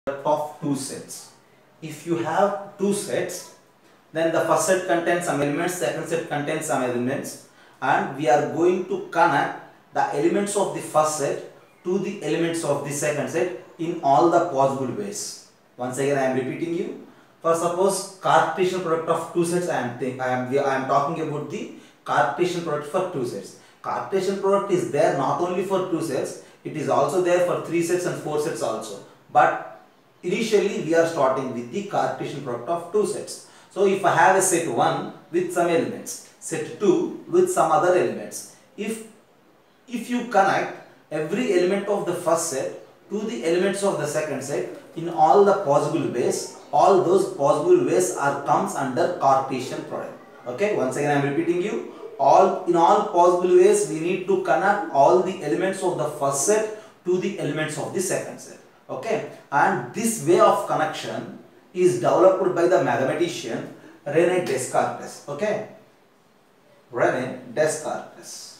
of two sets. If you have two sets, then the first set contains some elements, second set contains some elements, and we are going to connect the elements of the first set to the elements of the second set in all the possible ways. Once again I am repeating you. For suppose Cartesian product of two sets, I am talking about the Cartesian product for two sets. Cartesian product is there not only for two sets, it is also there for three sets and four sets also. But initially we are starting with the Cartesian product of two sets. So if I have a set 1 with some elements, set 2 with some other elements, if you connect every element of the first set to the elements of the second set in all the possible ways, all those possible ways comes under Cartesian product. Okay, once again I am repeating you, in all possible ways we need to connect all the elements of the first set to the elements of the second set. Okay, and this way of connection is developed by the mathematician René Descartes. Okay, René Descartes,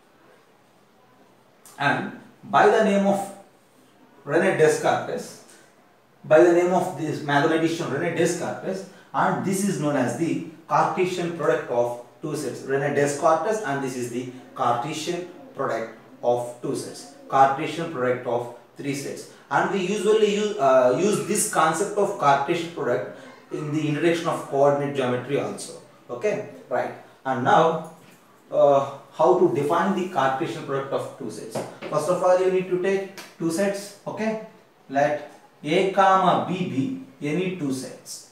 and by the name of René Descartes, by the name of this mathematician René Descartes, and this is known as the Cartesian product of two sets. René Descartes, and this is the Cartesian product of two sets, Cartesian product of three sets. And we usually use this concept of Cartesian product in the introduction of coordinate geometry also. Okay, right. And now how to define the Cartesian product of two sets. First of all, you need to take two sets. Okay, let A comma B be any two sets.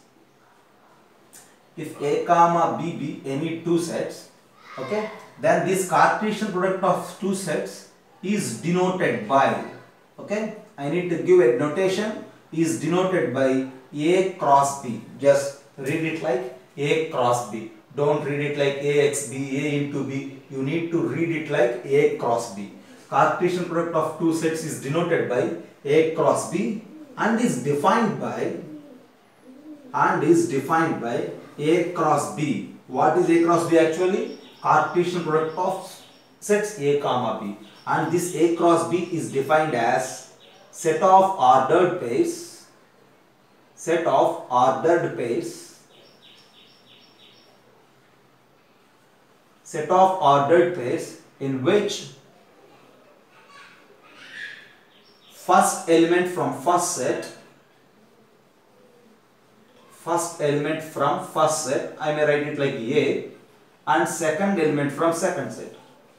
If A comma B be any two sets, okay, then this Cartesian product of two sets is denoted by, okay, I need to give a notation, is denoted by A cross B. Just read it like A cross B. Don't read it like AX B, A into B. You need to read it like A cross B. Cartesian product of two sets is denoted by A cross B and is defined by A cross B. What is A cross B actually? Cartesian product of sets A comma B. And this A cross B is defined as set of ordered pairs, in which first element from first set, I may write it like A, and second element from second set.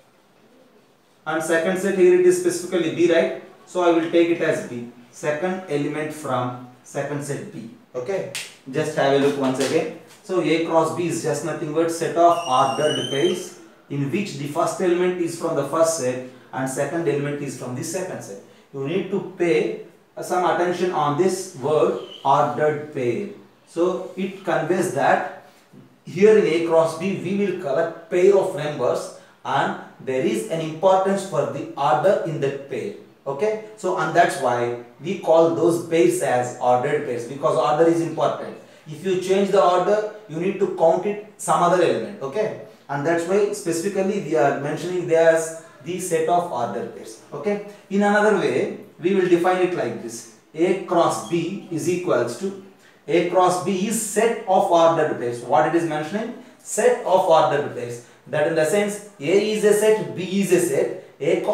And second set, here it is specifically B, right? So I will take it as B, second element from second set B. Okay, just have a look once again. So A cross B is just nothing but set of ordered pairs in which the first element is from the first set and second element is from the second set. You need to pay some attention on this word ordered pair. So it conveys that here in A cross B we will collect pair of numbers and there is an importance for the order in that pair. Okay, so and that's why we call those pairs as ordered pairs, because order is important. If you change the order, you need to count it some other element. Okay, and that's why specifically we are mentioning there as the set of ordered pairs. Okay, in another way we will define it like this: A cross B is equals to, A cross B is set of ordered pairs. What it is mentioning? Set of ordered pairs. That in the sense A is a set, B is a set,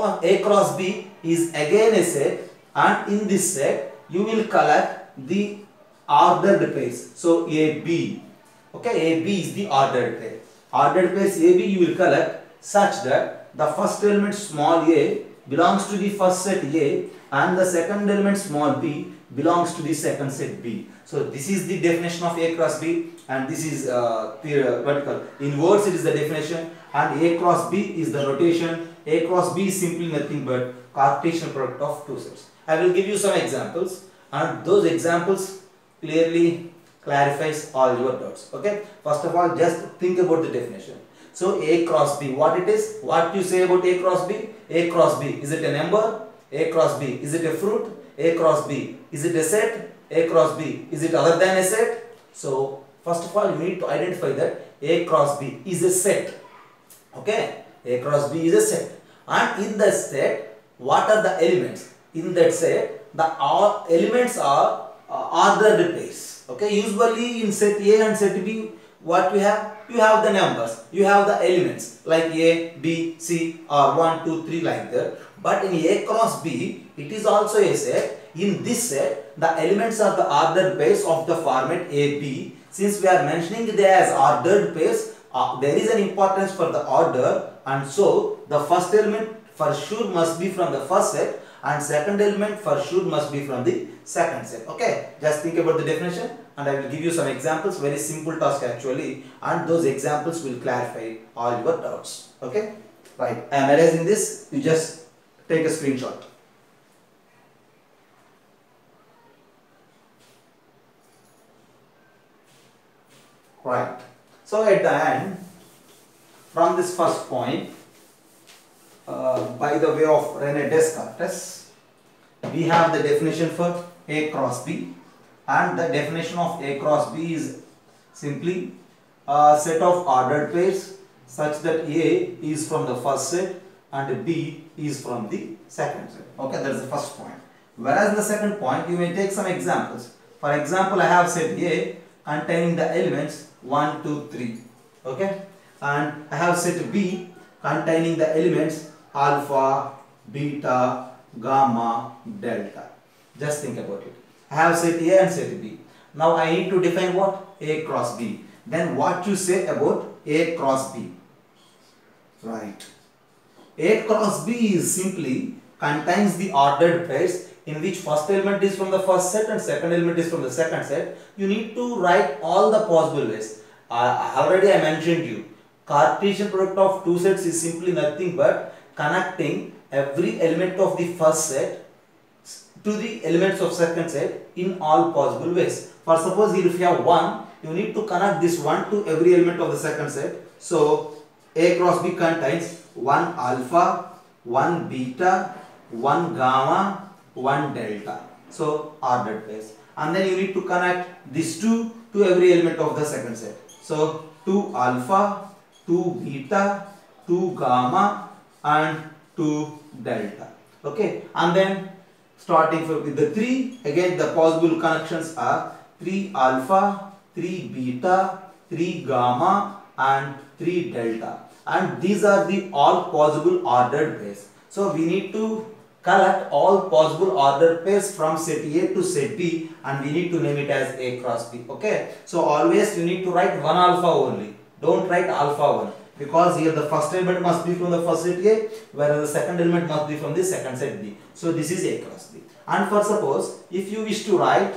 A cross B is again a set, and in this set you will collect the ordered pairs. So AB, okay, AB is the ordered pair. Ordered pairs AB you will collect such that the first element small a belongs to the first set A and the second element small b belongs to the second set B. So this is the definition of A cross B, and this is vertical. In words it is the definition, and A cross B is the notation. A cross B is simply nothing but Cartesian product of two sets. I will give you some examples, and those examples clearly clarifies all your doubts. Okay, first of all, just think about the definition. So A cross B, what it is? What you say about A cross B? A cross B, is it a number? A cross B, is it a fruit? A cross B, is it a set? A cross B, is it other than a set? So first of all, you need to identify that A cross B is a set. Okay, A cross B is a set, and in the set what are the elements? In that set the elements are ordered pairs. Okay, usually in set A and set B, what we have? You have the numbers, you have the elements like A, B, C or 1, 2, 3 like that. But in A cross B, it is also a set. In this set, the elements are the ordered pairs of the format A, B. Since we are mentioning they as ordered pairs, there is an importance for the order, and so the first element for sure must be from the first set and second element for sure must be from the second set. Okay, just think about the definition and I will give you some examples, very simple task actually, and those examples will clarify all your doubts. Okay, right, I am erasing this, you just take a screenshot. Right, so at the end, from this first point, by the way of René Descartes, we have the definition for A cross B, and the definition of A cross B is simply a set of ordered pairs such that A is from the first set and B is from the second set. Okay, that is the first point. Whereas in the second point, you may take some examples. For example, I have set A containing the elements 1, 2, 3. Okay, and I have set B containing the elements alpha, beta, gamma, delta. Just think about it. I have set A and set B. Now I need to define what? A cross B. Then what you say about A cross B? Right. A cross B is simply contains the ordered pairs in which first element is from the first set and second element is from the second set. You need to write all the possible ways. Already I mentioned you, Cartesian product of two sets is simply nothing but connecting every element of the first set to the elements of second set in all possible ways. For suppose here if you have 1, you need to connect this 1 to every element of the second set. So A cross B contains 1 alpha, 1 beta, 1 gamma, 1 delta. So ordered pairs. And then you need to connect these 2 to every element of the second set. So 2 alpha, 2 beta, 2 gamma and 2 delta. Okay, and then starting with the 3, again the possible connections are 3 alpha, 3 beta, 3 gamma and 3 delta, and these are the all possible ordered pairs. So we need to collect all possible ordered pairs from set A to set B and we need to name it as A cross B. Okay, so always you need to write 1 alpha only, don't write alpha 1, because here the first element must be from the first set A, whereas the second element must be from the second set B. So this is A cross B. And for suppose if you wish to write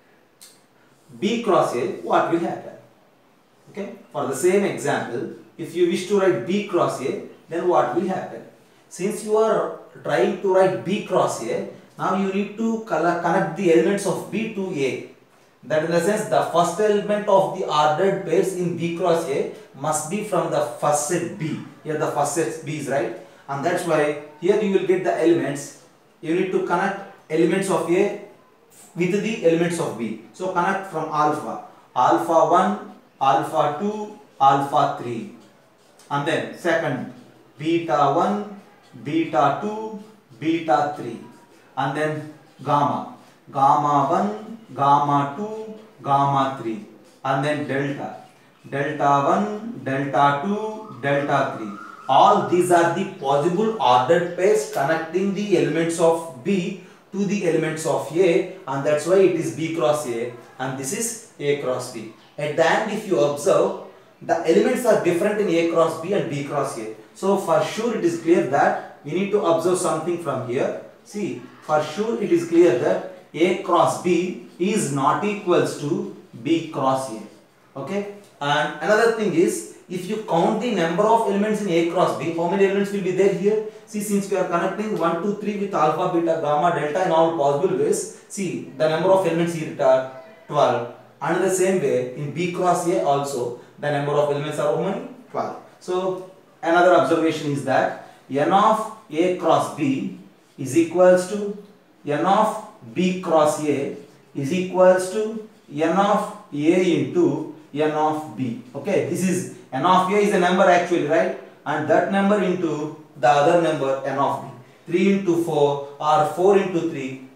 B cross A, what will happen? Okay, for the same example, if you wish to write B cross A, then what will happen? Since you are trying to write B cross A, now you need to connect the elements of B to A. That in the sense the first element of the ordered pairs in B cross A must be from the first set B. Here the first set B is right, and that's why here you will get the elements. You need to connect elements of A with the elements of B. So connect from alpha, alpha 1, alpha 2, alpha 3, and then second beta 1, beta 2, beta 3, and then gamma, gamma 1, gamma 2, gamma 3, and then delta, delta 1, delta 2, delta 3. All these are the possible ordered pairs connecting the elements of B to the elements of A, and that's why it is B cross A and this is A cross B. At the end, if you observe, the elements are different in A cross B and B cross A. So for sure it is clear that we need to observe something from here. See, for sure it is clear that A cross B is not equals to B cross A. Okay, and another thing is, if you count the number of elements in A cross B, how many elements will be there here? See, since we are connecting 1, 2, 3 with alpha, beta, gamma, delta in all possible ways, see the number of elements here are 12. And in the same way, in B cross A also, the number of elements are how many? 12. So another observation is that n of A cross B is equals to n of B cross A is equals to n of A into n of B. Okay, this is n of A is a number actually, right? And that number into the other number n of B. 3 into 4 or 4 into 3,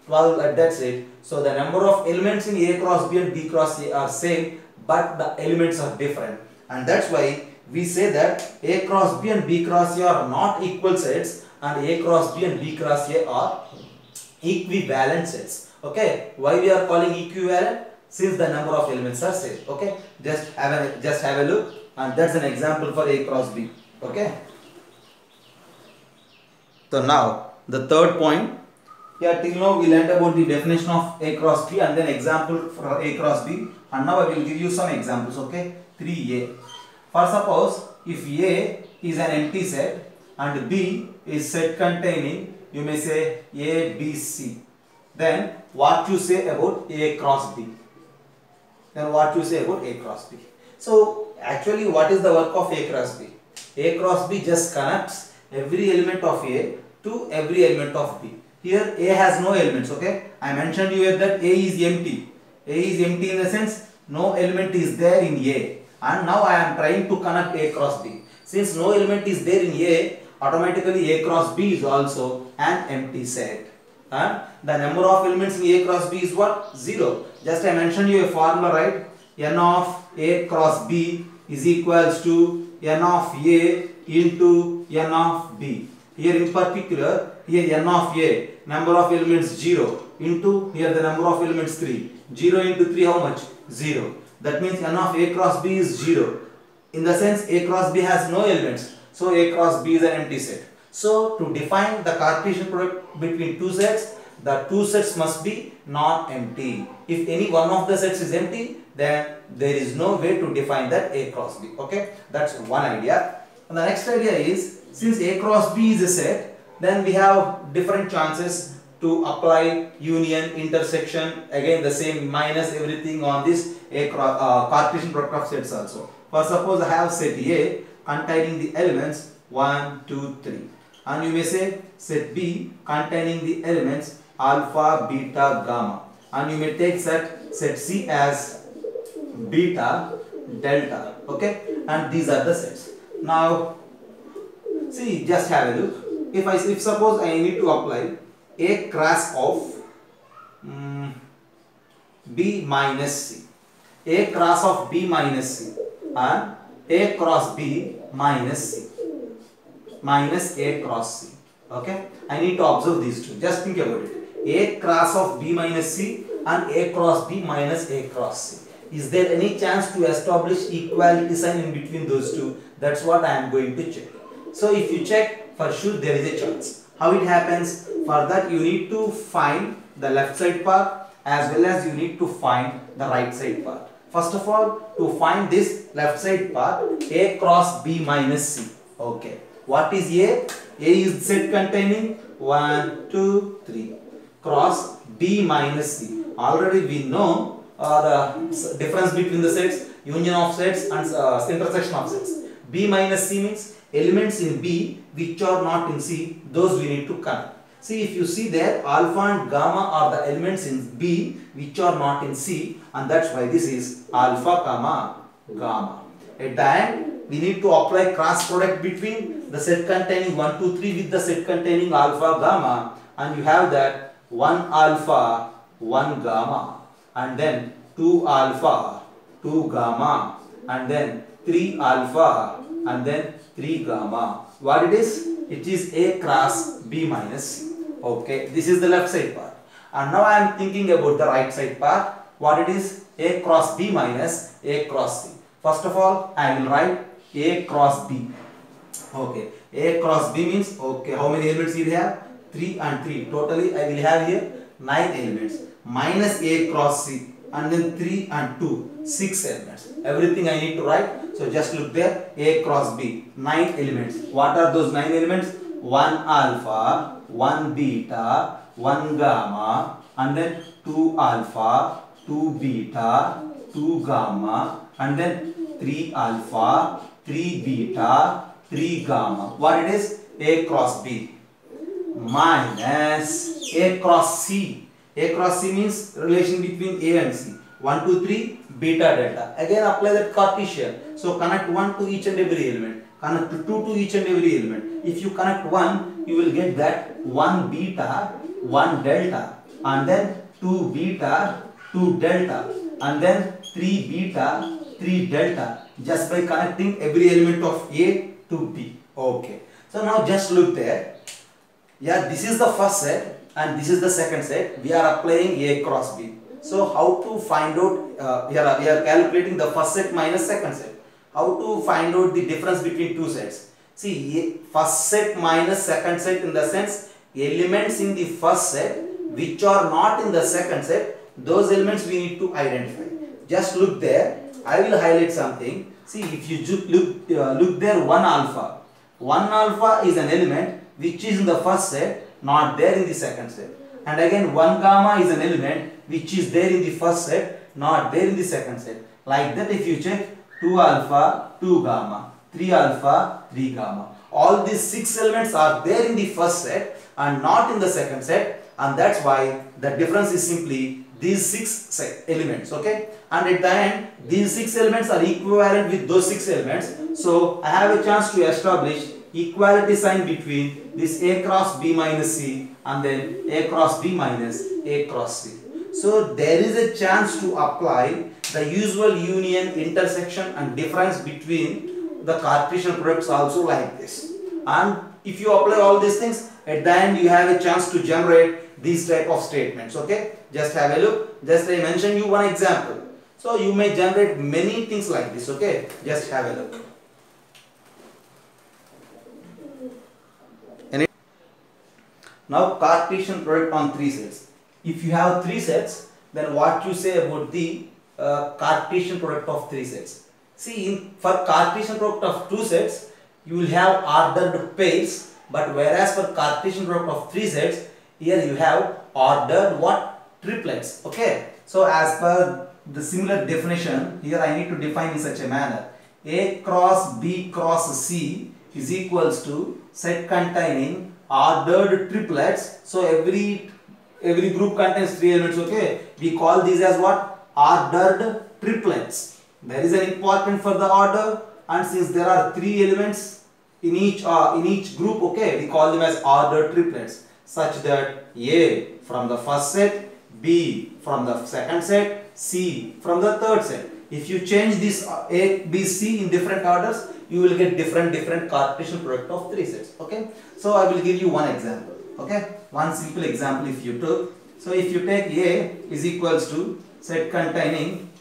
12 at that set. So the number of elements in A cross B and B cross A are same, but the elements are different. And that's why we say that A cross B and B cross A are not equal sets, and A cross B and B cross A are equivalent sets. Okay, why we are calling equivalent? Since the number of elements are same. Okay, just have a look, and that's an example for A cross B. Okay, so now the third point. Here till now we learned about the definition of A cross B and then example for A cross B, and now I will give you some examples. Okay, 3A. For suppose if A is an empty set and B is set containing, you may say A, B, C. Then what you say about A cross B? Then what you say about A cross B? So actually what is the work of A cross B? A cross B just connects every element of A to every element of B. Here A has no elements. Okay, I mentioned you that A is empty. A is empty in the sense no element is there in A, and now I am trying to connect A cross B. Since no element is there in A, automatically A cross B is also an empty set. And the number of elements in A cross B is what? 0. Just I mentioned you a formula, right? N of A cross B is equals to N of A into N of B. Here in particular, here N of A, number of elements 0, into here the number of elements 3. 0 into 3 how much? 0. That means N of A cross B is 0. In the sense A cross B has no elements. So A cross B is an empty set. So to define the Cartesian product between two sets, the two sets must be non-empty. If any one of the sets is empty, then there is no way to define that A cross B. Okay, that's one idea. And the next idea is, since A cross B is a set, then we have different chances to apply union, intersection, again the same minus everything on this Cartesian product of sets also. For suppose I have set A containing the elements 1, 2, 3, and you may say set B containing the elements alpha, beta, gamma, and you may take set C as beta, delta. Okay, and these are the sets. Now see, just have a look. If suppose I need to apply A cross of B minus C, A cross of B minus C, and A cross B minus C, minus A cross C. Okay, I need to observe these two. Just think about it. A cross of B minus C and A cross B minus A cross C. Is there any chance to establish equality sign in between those two? That's what I am going to check. So if you check, for sure there is a chance. How it happens? For that you need to find the left side part as well as you need to find the right side part. First of all, to find this left side part, A cross B minus C. Okay, what is A? A is set containing 1, 2, 3 cross B minus C. Already we know the difference between the sets, union of sets and intersection of sets. B minus C means elements in B which are not in C, those we need to connect. See, if you see there, alpha and gamma are the elements in B which are not in C, and that's why this is alpha comma gamma. At the end, we need to apply cross product between the set containing 1, 2, 3 with the set containing alpha gamma, and you have that 1 alpha, 1 gamma, and then 2 alpha, 2 gamma, and then 3 alpha, and then 3 gamma. What it is? It is A cross B minus C. Okay, this is the left side part. And now I am thinking about the right side part. What it is? A cross B minus A cross C. First of all, I will write A cross B. Okay, A cross B means, okay, how many elements you have? 3 and 3. Totally I will have here 9 elements. Minus A cross C, and then 3 and 2, 6 elements. Everything I need to write. So just look there, A cross B, 9 elements. What are those 9 elements? 1 alpha, 1 beta, 1 gamma, and then 2 alpha, 2 beta, 2 gamma, and then 3 alpha, 3 beta, 3 gamma. What it is? A cross B minus A cross C. A cross C means relation between A and C. 1, 2, 3, beta, delta. Again apply that Cartesian. So connect 1 to each and every element. Connect 2 to each and every element. If you connect 1, you will get that 1 beta, 1 delta. and then 2 beta, 2 delta, and then 3 beta, 3 delta, just by connecting every element of A to B. Okay. So now just look there. Yeah, this is the first set and this is the second set. We are applying A cross B. So how to find out, we are calculating the first set minus second set. How to find out the difference between two sets? See, first set minus second set, in the sense elements in the first set which are not in the second set, those elements we need to identify. Just look there. I will highlight something. See, if you look there, 1 alpha. 1 alpha is an element which is in the first set, not there in the second set. And again 1 gamma is an element which is there in the first set, not there in the second set. Like that, if you check 2 alpha, 2 gamma, 3 alpha, 3 gamma. All these 6 elements are there in the first set and not in the second set, and that's why the difference is simply these 6 elements. Okay, and at the end these 6 elements are equivalent with those 6 elements. So I have a chance to establish equality sign between this A cross B minus C and then A cross B minus A cross C. So there is a chance to apply the usual union, intersection and difference between the Cartesian products also like this. And if you apply all these things, at the end you have a chance to generate these type of statements. Okay, just have a look. Just I mentioned you one example. So you may generate many things like this. Okay, just have a look. Now Cartesian product on 3 sets. If you have 3 sets, then what you say about the Cartesian product of 3 sets? See, for Cartesian product of 2 sets, you will have ordered pairs, but whereas for Cartesian product of 3 sets, here you have ordered what? Triplets. Okay. So as per the similar definition, here I need to define in such a manner. A cross B cross C is equals to set containing ordered triplets. So every group contains 3 elements. Okay, we call these as what? Ordered triplets. There is an important for the order, and since there are 3 elements in each group, okay, we call them as ordered triplets, such that A from the first set, B from the second set, C from the third set. If you change this A, B, C in different orders, you will get different Cartesian product of 3 sets. Okay, so I will give you one example. Okay, one simple example if you took. So if you take A is equals to set containing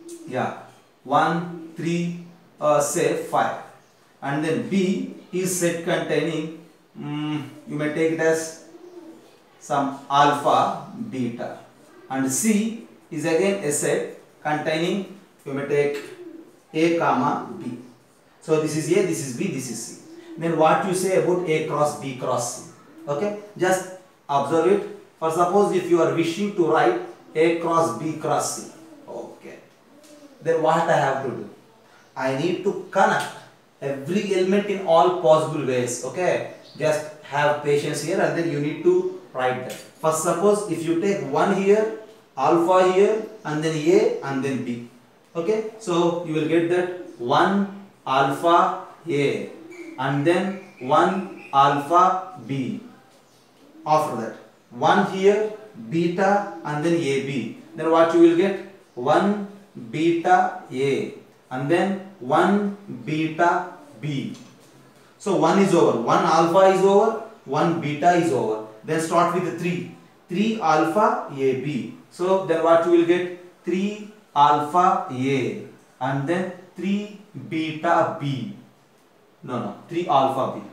1, 3, say 5, and then B is set containing you may take it as some alpha, beta, and C is again a set containing, you may take A comma B. So this is A, this is B, this is C. Then what you say about A cross B cross C? Okay, just observe it. For suppose if you are wishing to write A cross B cross C, okay, then what I have to do? I need to connect every element in all possible ways. Okay, just have patience here, and then you need to write that. First, suppose if you take 1 here, alpha here, and then A and then B. Okay, so you will get that 1 alpha A and then 1 alpha B. After that 1 here, beta and then AB. Then what you will get? 1 beta A and then 1 beta B. So 1 is over, 1 alpha is over, 1 beta is over. Then start with the 3 alpha AB. So then what you will get? 3 alpha A and then 3 beta B. No, 3 alpha B.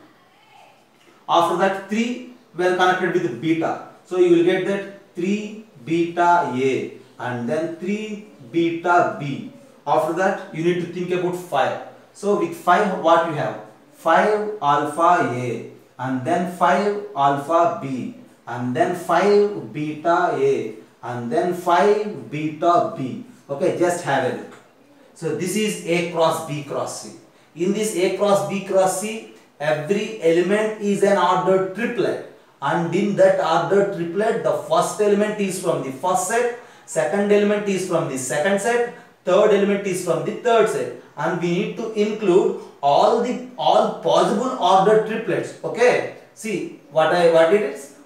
After that 3 were connected with beta. So you will get that 3 beta A and then 3 beta B. After that you need to think about 5. So with 5 what you have? 5 alpha A and then 5 alpha B and then 5 beta A and then 5 beta B. Okay, just have a look. So this is A cross B cross C. In this A cross B cross C, every element is an ordered triplet, and in that ordered triplet the first element is from the first set, second element is from the second set, third element is from the third set, and we need to include all possible ordered triplets. Okay, see what it is?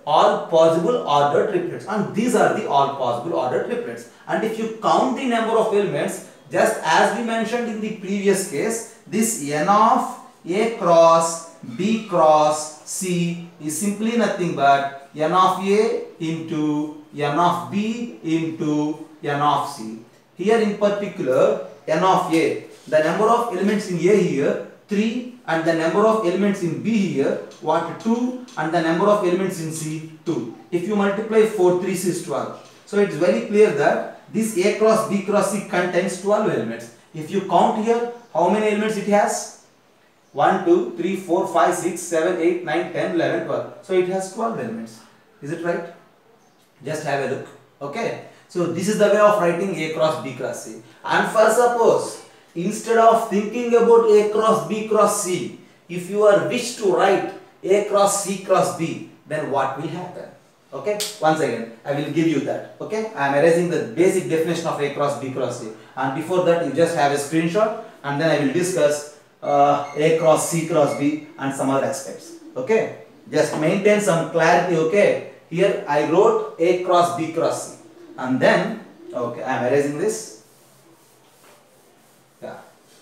all possible ordered triplets, and these are the all possible ordered triplets. And if you count the number of elements, just as we mentioned in the previous case, this n of A cross B cross C is simply nothing but n of A into n of B into n of C. Here in particular, n of A, the number of elements in A here 3, and the number of elements in B here, what, 2, and the number of elements in C, 2. If you multiply 4 3s is 12. So it's very clear that this A cross B cross C contains 12 elements. If you count here, how many elements it has? 1, 2, 3, 4, 5, 6, 7, 8, 9, 10, 11, 12. So it has 12 elements. Is it right? Just have a look. Okay. So this is the way of writing A cross B cross C. And for suppose, instead of thinking about A cross B cross C, if you are wish to write A cross C cross B, then what will happen? Okay, once again I will give you that. Okay, I am erasing the basic definition of A cross B cross C, and before that you just have a screenshot, and then I will discuss A cross C cross B and some other aspects. Okay, just maintain some clarity. Okay, here I wrote A cross B cross C, and then okay, I am erasing this. Yeah.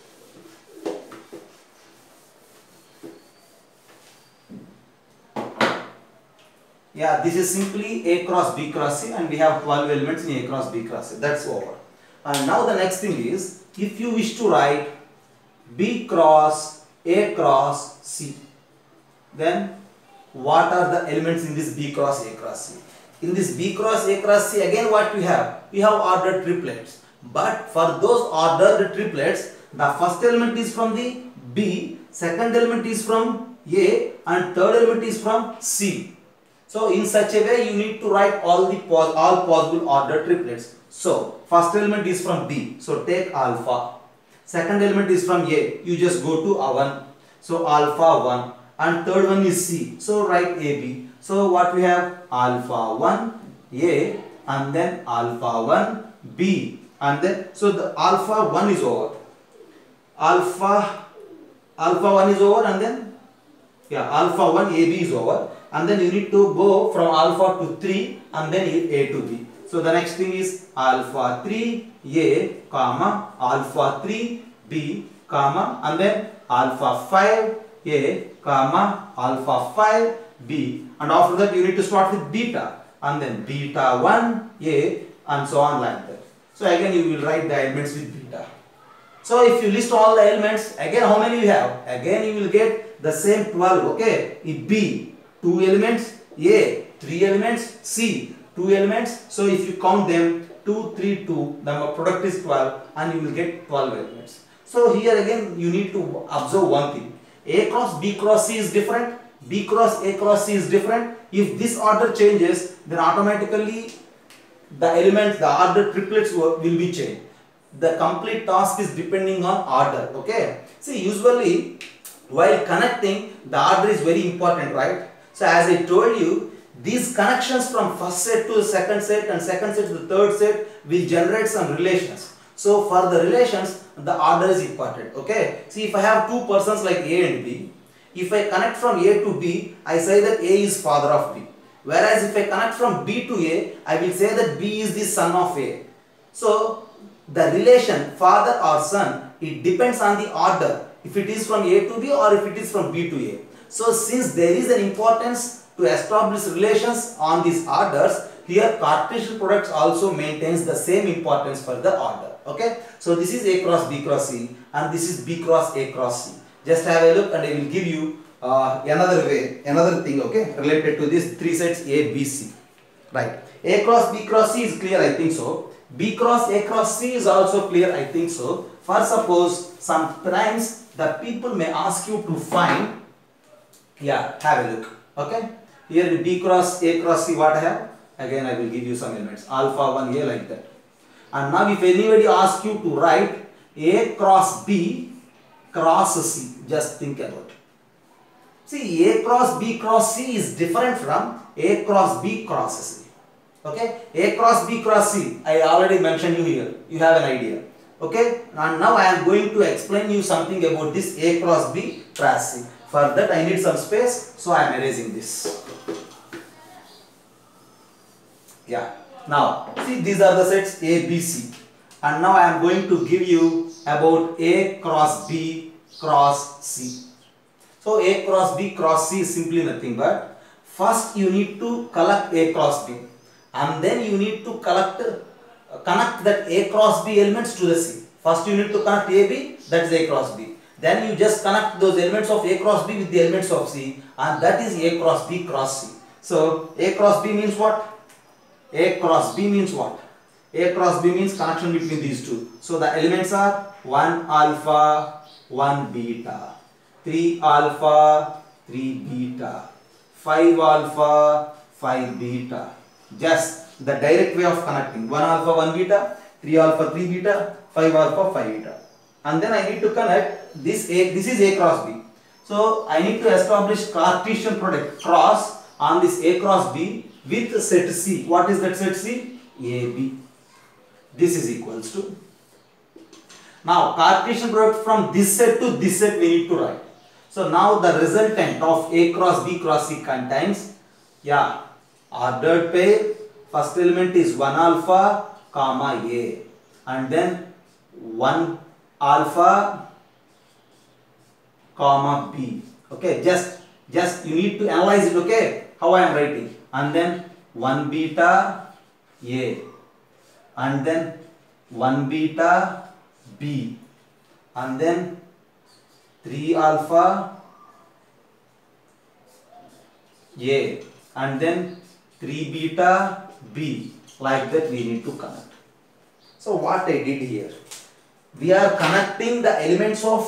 Yeah, this is simply A cross B cross C, and we have 12 elements in A cross B cross C. That's over. And now the next thing is, if you wish to write B cross A cross C, then what are the elements in this B cross A cross C? In this B cross A cross C, again what we have? We have ordered triplets. But for those ordered triplets, the first element is from the B, second element is from A, and third element is from C. So in such a way, you need to write all possible ordered triplets. So first element is from B, so take alpha. Second element is from A, you just go to 1, so alpha 1, and third one is C, so write AB. So what we have? Alpha 1 A, and then alpha 1 B, and then so the alpha 1 is over. Alpha 1 is over, and then alpha 1 AB is over, and then you need to go from alpha to 3 and then A to B. So the next thing is alpha 3 A comma alpha 3 B comma, and then alpha 5 A comma alpha 5 B, and after that you need to start with beta, and then beta 1 A, and so on like that. So again you will write the elements with beta. So if you list all the elements, again how many you have? Again you will get the same 12. Okay, if B 2 elements, A 3 elements, C 2 elements. So if you count them 2, 3, 2, the product is 12, and you will get 12 elements. So here again you need to observe one thing. A cross B cross C is different, B cross A cross C is different. If this order changes, then automatically the elements, the order triplets will be changed. The complete task is depending on order. Okay. See, usually while connecting, the order is very important, right? So as I told you, these connections from first set to the second set and second set to the third set will generate some relations. So for the relations, the order is important. Okay. See, if I have two persons like A and B, if I connect from A to B, I say that A is father of B. Whereas if I connect from B to A, I will say that B is the son of A. So the relation father or son, it depends on the order, if it is from A to B or if it is from B to A. So since there is an importance to establish relations on these orders, here Cartesian products also maintains the same importance for the order. Okay. So this is A cross B cross C, and this is B cross A cross C. Just have a look, and I will give you another thing, okay, related to this three sets A, B, C. Right. A cross B cross C is clear, I think so. B cross A cross C is also clear, I think so. For suppose sometimes the people may ask you to find, have a look. Okay. Here in B cross A cross C, what I have? Again I will give you some elements. Alpha 1 A like that. And now if anybody asks you to write A cross B cross C, just think about it. See, A cross B cross C is different from A cross B cross C. Okay, A cross B cross C, I already mentioned you here. You have an idea. Okay, and now I am going to explain you something about this A cross B cross C. For that I need some space, so I am erasing this. Yeah. Now, see, these are the sets A, B, C. And now I am going to give you about A cross B cross C. So, A cross B cross C is simply nothing but first you need to collect A cross B, and then you need to connect that A cross B elements to the C. First you need to connect A, B, that is A cross B. Then you just connect those elements of A cross B with the elements of C, and that is A cross B cross C. So, A cross B means what? A cross B means what? A cross B means connection between these two. So, the elements are 1 alpha, 1 beta, 3 alpha, 3 beta, 5 alpha, 5 beta. Just the direct way of connecting 1 alpha, 1 beta, 3 alpha, 3 beta, 5 alpha, 5 beta. And then I need to connect this A, this is A cross B. So, I need to establish Cartesian product cross on this A cross B with set C. What is that set C? AB. This is equals to. Now, Cartesian product from this set to this set we need to write. So, now the resultant of A cross B cross C contains, yeah, ordered pair. First element is 1 alpha comma A, and then 1 alpha comma B. Okay, just you need to analyze it. Okay, how I am writing, and then 1 beta A, and then 1 beta B, and then 3 alpha A, and then 3 beta B. Like that we need to connect. So what I did here, we are connecting the elements of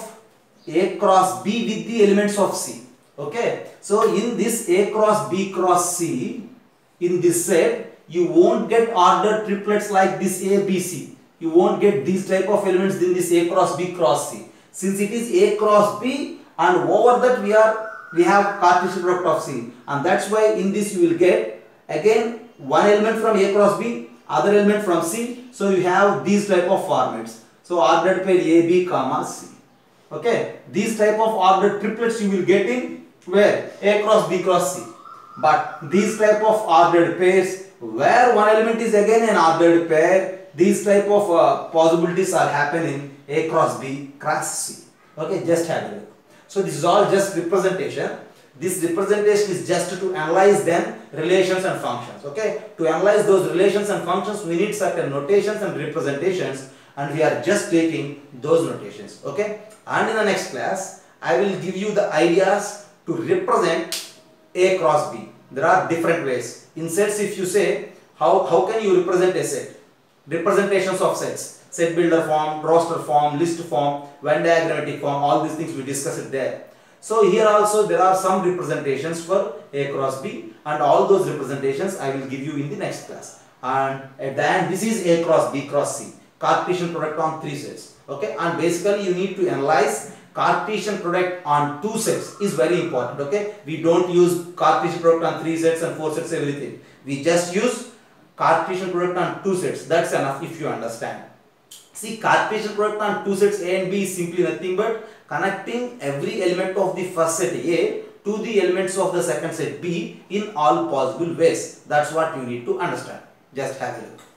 A cross B with the elements of C. Okay, so in this A cross B cross C, in this set you won't get ordered triplets like this A, B, C. You won't get these type of elements in this A cross B cross C. Since it is A cross B, and over that we have Cartesian product of C, and that's why in this you will get again one element from A cross B, other element from C. So you have these type of formats. So ordered pair A, B, comma C. Okay, these type of ordered triplets you will get in where? A cross B cross C. But these type of ordered pairs where one element is again an ordered pair, these type of possibilities are happening A cross B cross C. Okay, just have a look. So this is all just representation. This representation is just to analyze them relations and functions. Okay, to analyze those relations and functions we need certain notations and representations, and we are just taking those notations. Okay, and in the next class I will give you the ideas to represent A cross B. There are different ways. In sets, if you say how can you represent a set? Representations of sets, set builder form, roster form, list form, Venn diagrammatic form, all these things we discuss it there. So here also there are some representations for A cross B, and all those representations I will give you in the next class. And at the end, this is A cross B cross C, Cartesian product on 3 sets. Okay, and basically you need to analyze Cartesian product on 2 sets is very important. Okay, we don't use Cartesian product on 3 sets and 4 sets everything. We just use Cartesian product on 2 sets. That's enough if you understand. See, Cartesian product on 2 sets A and B is simply nothing but connecting every element of the first set A to the elements of the second set B in all possible ways. That's what you need to understand. Just have a look.